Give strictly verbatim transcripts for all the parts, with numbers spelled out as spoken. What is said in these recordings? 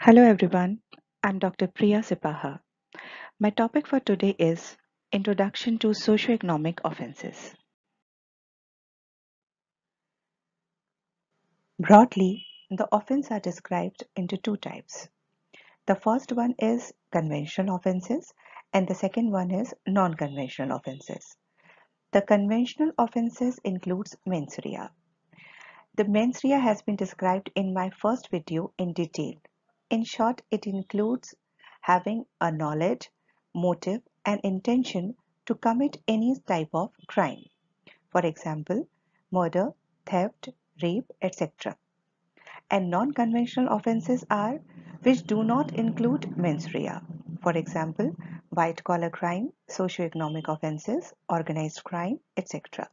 Hello everyone, I'm Doctor Priya Sipaha. My topic for today is Introduction to Socioeconomic Offenses. Broadly, the offenses are described into two types. The first one is conventional offenses and the second one is non-conventional offenses. The conventional offenses includes mens rea. The mens rea has been described in my first video in detail. In short, it includes having a knowledge, motive, and intention to commit any type of crime. For example, murder, theft, rape, et cetera. And non-conventional offenses are which do not include mens rea. For example, white-collar crime, socio-economic offenses, organized crime, et cetera.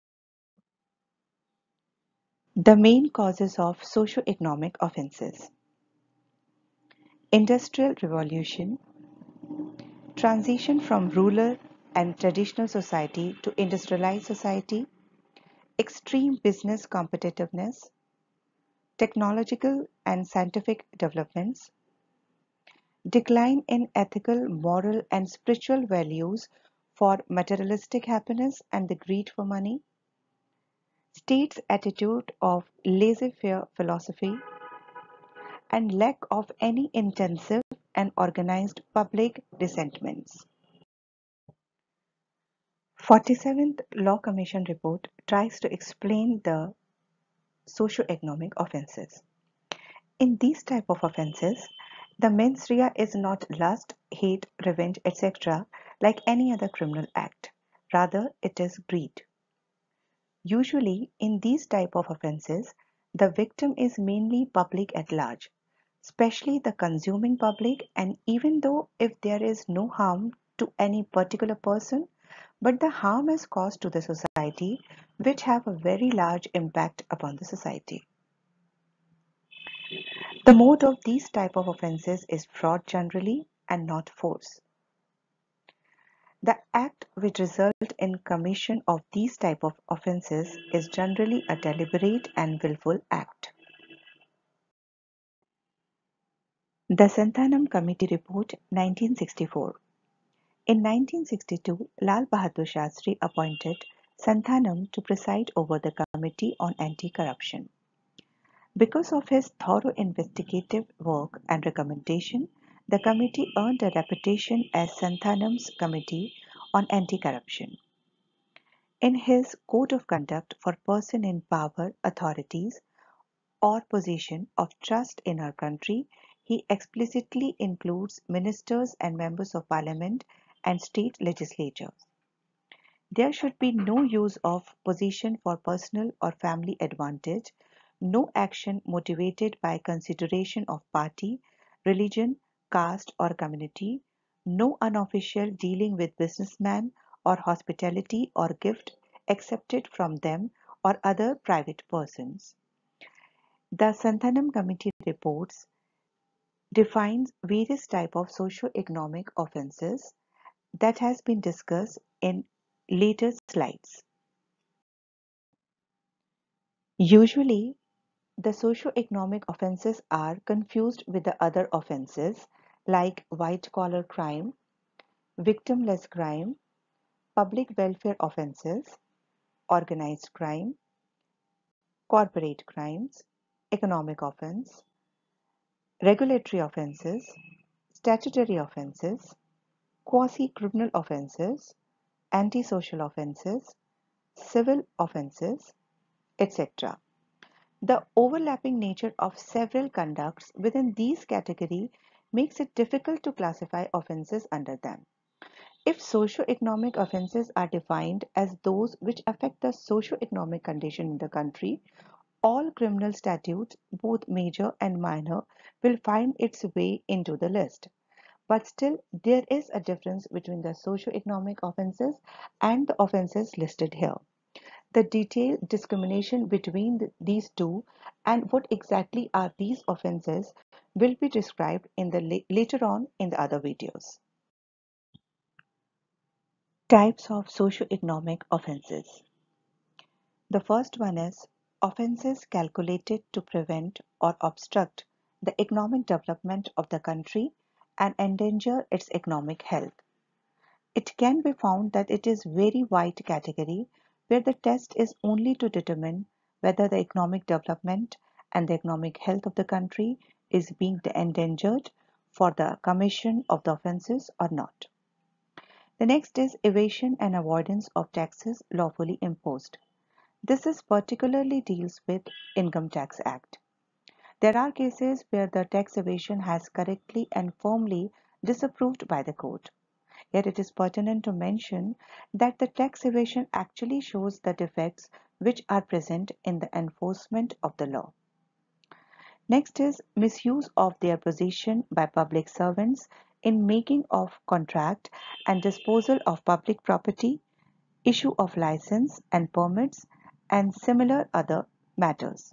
The main causes of socio-economic offenses: Industrial Revolution, transition from rural and traditional society to industrialized society, extreme business competitiveness, technological and scientific developments, decline in ethical, moral, and spiritual values for materialistic happiness and the greed for money, state's attitude of laissez-faire philosophy, and lack of any intensive and organized public resentments. forty-seventh Law Commission report tries to explain the socio-economic offenses. In these type of offenses, the mens rea is not lust, hate, revenge, et cetera like any other criminal act. Rather, it is greed. Usually, in these type of offenses, the victim is mainly public at large, especially the consuming public, and even though if there is no harm to any particular person, but the harm is caused to the society, which have a very large impact upon the society. The mode of these type of offenses is fraud generally and not force. The act which result in commission of these type of offenses is generally a deliberate and willful act. The Santhanam Committee Report nineteen sixty-four. In nineteen sixty-two, Lal Bahadur Shastri appointed Santhanam to preside over the Committee on Anti-Corruption. Because of his thorough investigative work and recommendation, the committee earned a reputation as Santhanam's Committee on Anti-Corruption. In his Code of Conduct for Person in Power, Authorities, or Position of Trust in our country, he explicitly includes ministers and members of parliament and state legislatures. There should be no use of position for personal or family advantage, no action motivated by consideration of party, religion, caste, or community, no unofficial dealing with businessmen or hospitality or gift accepted from them or other private persons. The Santhanam Committee reports defines various types of socio-economic offenses that has been discussed in later slides. Usually, the socio-economic offenses are confused with the other offenses like white-collar crime, victimless crime, public welfare offenses, organized crime, corporate crimes, economic offense, regulatory offenses, statutory offenses, quasi-criminal offenses, antisocial offenses, civil offenses, et cetera. The overlapping nature of several conducts within these categories makes it difficult to classify offenses under them. If socio-economic offenses are defined as those which affect the socio-economic condition in the country, all criminal statutes, both major and minor, will find its way into the list. But still, there is a difference between the socio-economic offenses and the offenses listed here. The detailed discrimination between the, these two and what exactly are these offenses will be described in the later on in the other videos. Types of socio-economic offenses. The first one is offenses calculated to prevent or obstruct the economic development of the country and endanger its economic health. It can be found that it is very wide category where the test is only to determine whether the economic development and the economic health of the country is being endangered for the commission of the offences or not. The next is evasion and avoidance of taxes lawfully imposed. This is particularly deals with Income Tax Act. There are cases where the tax evasion has correctly and firmly disapproved by the court. Yet it is pertinent to mention that the tax evasion actually shows the defects which are present in the enforcement of the law. Next is misuse of their position by public servants in making of contract and disposal of public property, issue of license and permits, and similar other matters.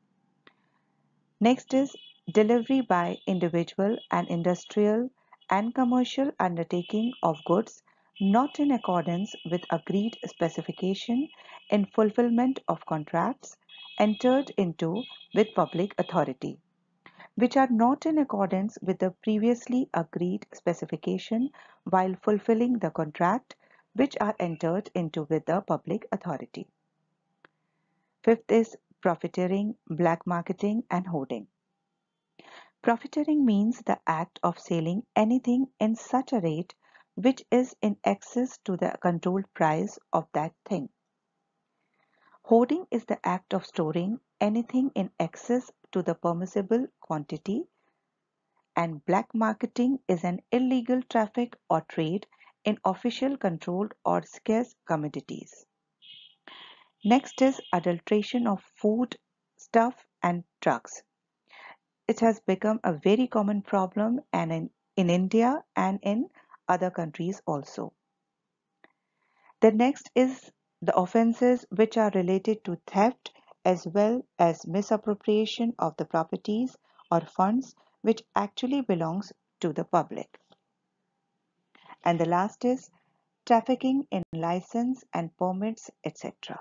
Next is delivery by individual and industrial and commercial undertaking of goods not in accordance with agreed specification in fulfillment of contracts entered into with public authority, which are not in accordance with the previously agreed specification while fulfilling the contract which are entered into with the public authority. Fifth is profiteering, black marketing, and hoarding. Profiteering means the act of selling anything in such a rate which is in excess to the controlled price of that thing. Hoarding is the act of storing anything in excess to the permissible quantity, and black marketing is an illegal traffic or trade in official controlled or scarce commodities. Next is adulteration of food, stuff, and drugs. It has become a very common problem and in, in India and in other countries also. The next is the offences which are related to theft as well as misappropriation of the properties or funds which actually belongs to the public. And the last is trafficking in license and permits, et cetera.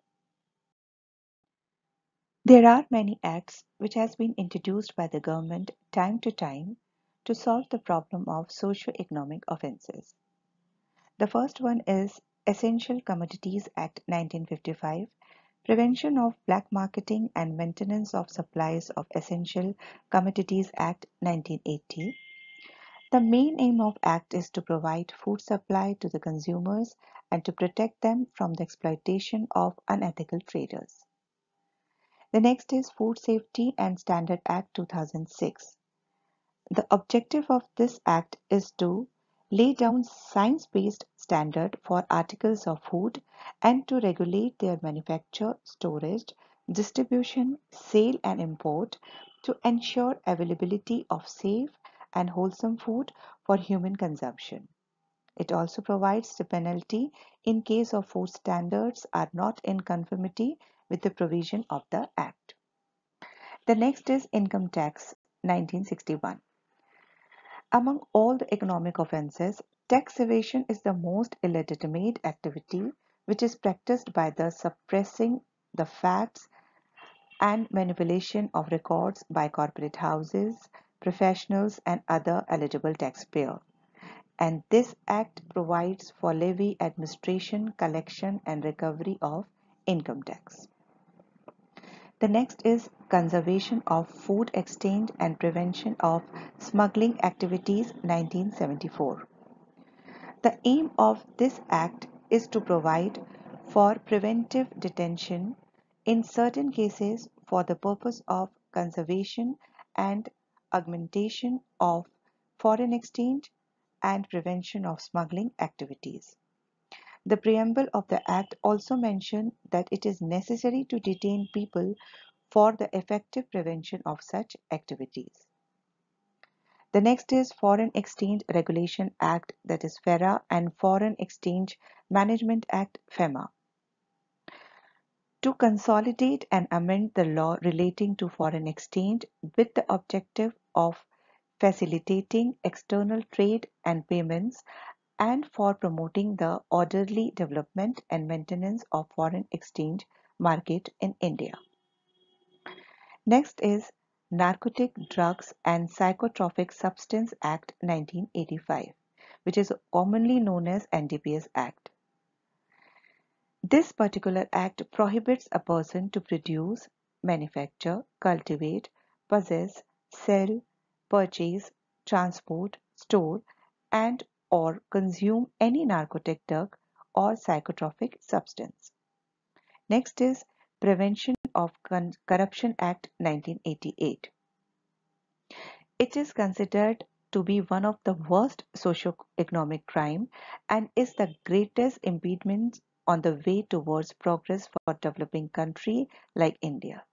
There are many acts which has been introduced by the government time to time to solve the problem of socio-economic offences. The first one is Essential Commodities Act nineteen fifty-five, Prevention of Black Marketing and Maintenance of Supplies of Essential Commodities Act nineteen eighty. The main aim of Act is to provide food supply to the consumers and to protect them from the exploitation of unethical traders. The next is Food Safety and Standard Act two thousand six. The objective of this act is to lay down science-based standard for articles of food and to regulate their manufacture, storage, distribution, sale and import to ensure availability of safe and wholesome food for human consumption. It also provides the penalty in case of food standards are not in conformity with the provision of the Act. The next is Income Tax nineteen sixty-one. Among all the economic offences, tax evasion is the most illegitimate activity which is practiced by the suppressing the facts and manipulation of records by corporate houses, professionals and other eligible taxpayers. And this act provides for levy administration, collection and recovery of income tax. The next is Conservation of Food Exchange and Prevention of Smuggling Activities nineteen seventy-four. The aim of this act is to provide for preventive detention in certain cases for the purpose of conservation and augmentation of foreign exchange and prevention of smuggling activities. The preamble of the Act also mentioned that it is necessary to detain people for the effective prevention of such activities. The next is Foreign Exchange Regulation Act, that is FERA, and Foreign Exchange Management Act, FEMA. To consolidate and amend the law relating to foreign exchange with the objective of facilitating external trade and payments and for promoting the orderly development and maintenance of foreign exchange market in India. Next is Narcotic Drugs and Psychotropic Substance Act nineteen eighty-five, which is commonly known as N D P S Act. This particular act prohibits a person to produce, manufacture, cultivate, possess, sell, purchase, transport, store, and or consume any narcotic drug or psychotropic substance. Next is Prevention of Corruption Act nineteen eighty-eight. It is considered to be one of the worst socio-economic crime and is the greatest impediment on the way towards progress for developing country like India.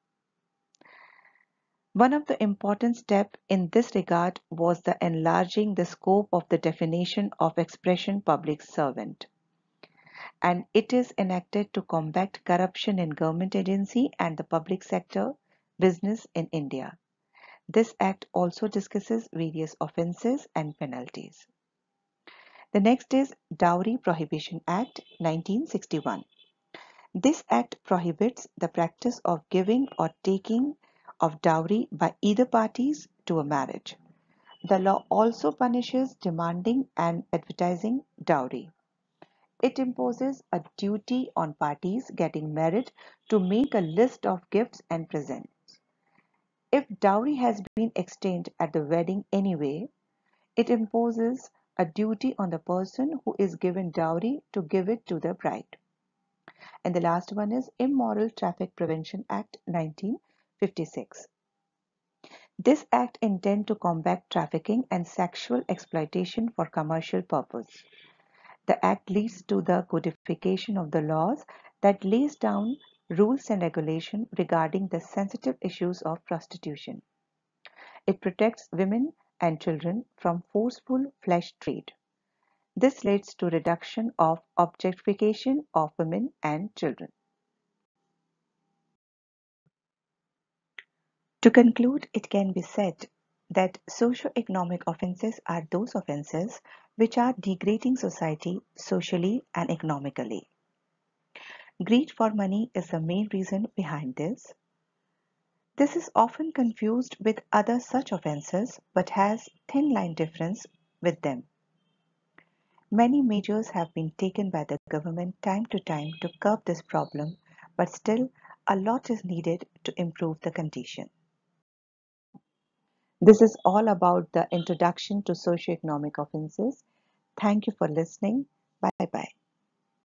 One of the important steps in this regard was the enlarging the scope of the definition of expression public servant, and it is enacted to combat corruption in government agency and the public sector business in India. This act also discusses various offences and penalties. The next is Dowry Prohibition Act nineteen sixty-one. This act prohibits the practice of giving or taking of dowry by either parties to a marriage. The law also punishes demanding and advertising dowry. It imposes a duty on parties getting married to make a list of gifts and presents. If dowry has been exchanged at the wedding anyway, it imposes a duty on the person who is given dowry to give it to the bride. And the last one is Immoral Traffic Prevention Act nineteen fifty-six. This act intends to combat trafficking and sexual exploitation for commercial purpose. The act leads to the codification of the laws that lays down rules and regulations regarding the sensitive issues of prostitution. It protects women and children from forceful flesh trade. This leads to reduction of objectification of women and children. To conclude, it can be said that socio-economic offences are those offences which are degrading society socially and economically. Greed for money is the main reason behind this. This is often confused with other such offences but has thin line difference with them. Many measures have been taken by the government time to time to curb this problem, but still a lot is needed to improve the condition. This is all about the introduction to socioeconomic offences. Thank you for listening. Bye bye.